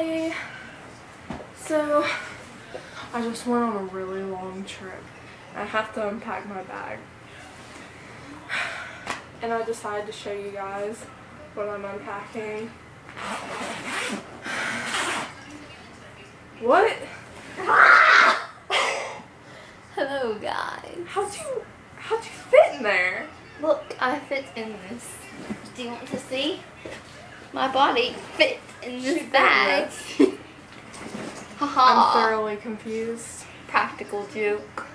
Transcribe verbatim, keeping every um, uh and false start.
Hey! So, I just went on a really long trip. I have to unpack my bag. And I decided to show you guys what I'm unpacking. What? Hello guys. How'd you, how'd you fit in there? Look, I fit in this. Do you want to see? My body fit in this She bag. I'm Haha. thoroughly confused. Practical joke.